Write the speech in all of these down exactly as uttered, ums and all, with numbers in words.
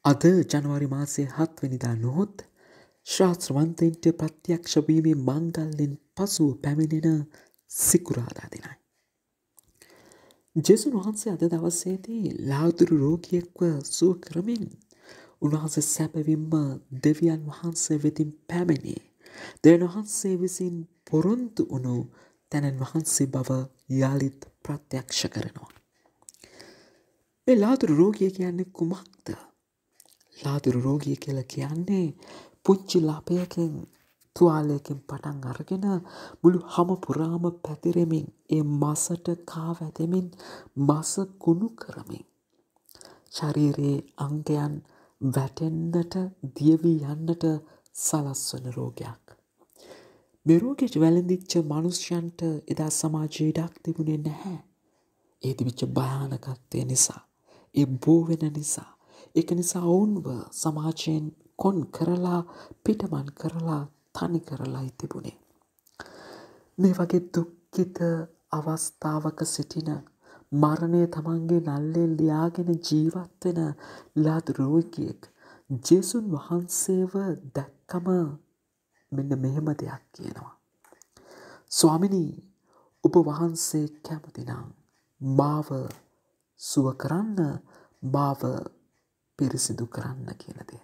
අද ජනවාරි මාසයේ හත් වෙනිදා නොහොත් ශාස්ත්‍රවන්තයින්ට ප්‍රත්‍යක්ෂ වීමේ මංගල්‍යයෙන් පසුව පැමිණෙන සිකුරාදා දිනයි. ජේසුස් වහන්සේ අද දවසේදී ලාදුරු රෝගියෙක්ව සුව කරමින් උන්වහන්සේ සැබවින්ම දෙවියන් වහන්සේ වෙතින් පැමිණි දෙවියන් වහන්සේ විසින් පොරොන්දු වුණු තැනන් වහන්සේ බව යාලිත් ප්‍රත්‍යක්ෂ කරනවා. මේ ලාදුරු රෝගිය කියන්නේ කුමක්ද? ලාදුරු රෝගිය කියලා කියන්නේ පුංචි ලාපයකින් තුවාලයකින් පටන් අරගෙන මුළු හම පුරාම පැතිරෙමින් ඒ මසට කා වැදෙමින් මස කුණු කරමින් ශරීරයේ අංගයන් වැටෙන්නට දියවී යන්නට සලස්වන රෝගයක්. මේ රෝගයට වැළඳිච්ච මිනිස්යන්ට එදා සමාජයේ ඉඩක් තිබුණේ නැහැ. ඒ තිබිච්ච භයානකත්වය නිසා, ඒ බෝ වෙන නිසා, ඒක නිසා ඔවුන්ව සමාජයෙන් කොන් කරලා පිටමන් කරලා තනි කරලායි තිබුණේ. මේ වගේ දුක්ඛිත අවස්ථාවක සිටින මරණය තමන්ගේ නල්ලේ ලියාගෙන ජීවත් වෙන ලාදුරු රෝගියෙක් ජේසුස් වහන්සේව දැක්කම මෙන්න මෙහෙම දෙයක් කියනවා. ස්වාමිනී, ඔබ වහන්සේ කැමති නම් මාව සුව කරන්න, මාව පිරිසිදු කරන්න කියන දේ.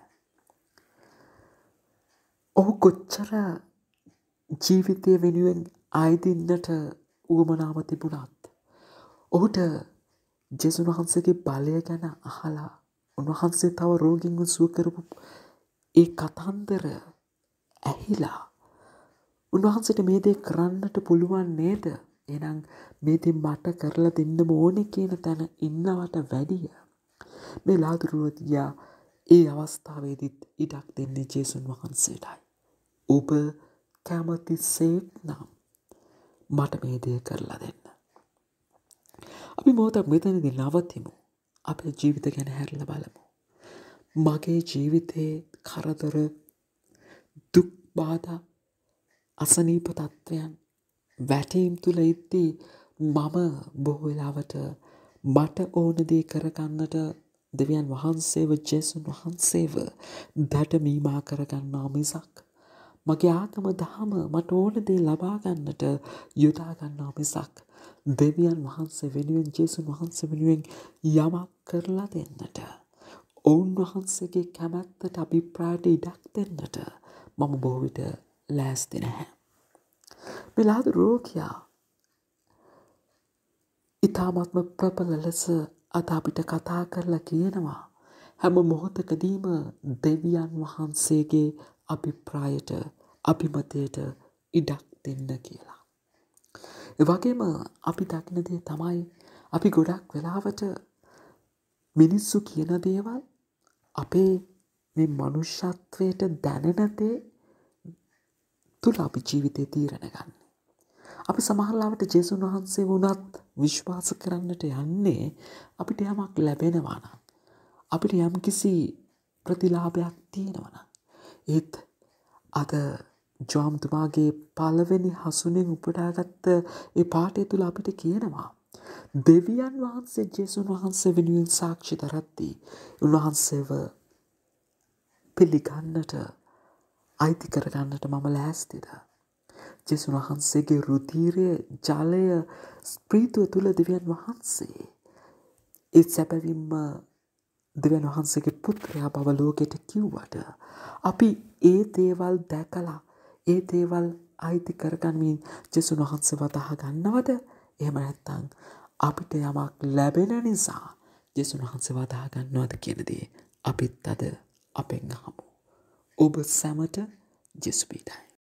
ඔහු කොච්චර ජීවිතය වෙනුවෙන් අයදින්නට උවමනාව තිබුණත් ඔහුට ජේසුස් වහන්සේගේ බලය ගැන අහලා උන්වහන්සේ තව රෝගීන්ව සුව කරපු ඒ කතන්දර ඇහිලා උන්වහන්සේට මේ දේ කරන්නට පුළුවන් නේද? එහෙනම් මේ දේ මට කරලා දෙන්නම ඕනේ කියන තැන ඉන්නවට වැඩිය මේ ලාදුරු රෝගියා ඒ අවස්ථාවේදීත් ඉඩක් දෙන්නේ ජේසුස් වහන්සේටයි. ඔබ කැමතිසේත් නම් මට මේ දේ කරලා දෙන්න. අපි මොහොතක් මෙතනදී නවතිමු. අපේ ජීවිත ගැන හැරිලා බලමු. මගේ ජීවිතයේ කරදර, දුක්, බාධා, අසනීප තත්ත්වයන් වැටීම් තුල ඉද්දී මම බොහෝ වෙලාවට මට ඕන දේ කරගන්නට දෙවියන් වහන්සේව ජේසුස් වහන්සේව දඩමීමා කරගන්නවා මිසක් මගේ ආගම දහම මට ඕන දේ ලබා ගන්නට යොදා ගන්නවා මිසක් දෙවියන් වහන්සේ වෙනුවෙන් ජේසුස් වහන්සේ වෙනුවෙන් යමක් කරලා දෙන්නට, ඔවුන් වහන්සේගේ කැමැත්තට අභිප්‍රායට ඉඩක් දෙන්නට මම බොහෝ විට ලෑස්ති නැහැ. මේ ලාදුරු රෝගියා ඉතාමත්ම ප්‍රබල ලෙස අද අපිට කතා කරලා කියනවා හැම මොහොතකදීම දෙවියන් වහන්සේගේ අභිප්‍රායට, අභිමතයට ඉඩක් දෙන්න කියලා. ඒ වගේම අපි දකින දේ තමයි අපි ගොඩක් වෙලාවට මිනිස්සු කියන දේවල් අපේ මේ මනුෂ්‍යත්වයට දැනෙන දේ තුල අපි ජීවිතේ තීරණ ගන්න. අපි සමහරවිට ජේසුස් වහන්සේ වුණත් විශ්වාස කරන්නට යන්නේ අපිට යමක් ලැබෙනවා නම්, අපිට යම්කිසි ප්‍රතිලාභයක් තියෙනවා නම්. ඒත් අද ජෝම්තුමාගේ පළවෙනි හසුනෙන් උපුටාගත්ත ඒ පාඨය තුල අපිට කියනවා දෙවියන් වහන්සේ ජේසුස් වහන්සේ වෙනුවෙන් සාක්ෂි දරද්දී උන්වහන්සේව පිළිගන්නට, අයිති කරගන්නට මම ලෑස්තිද? ජේසුස් වහන්සේගේ රුධිරය, ජලය, ස්ප්‍රීතුව තුල දෙවියන් වහන්සේ ඒ සැබවින්ම දෙවියන් වහන්සේගේ පුත්‍රයා බව ලෝකෙට කිව්වට අපි ඒ දේවල් දැකලා ඒ දේවල් අයිති කරගන්මින් ජේසුස් වහන්සේ වතහ ගන්නවද? එහෙම නැත්නම් අපිට යමක් ලැබෙන නිසා ජේසුස් වහන්සේ වතහ ගන්නවද කියන දේ අපිත් අද අපෙන් අහමු. ඔබ සැමට ජේසුස් පිටයි.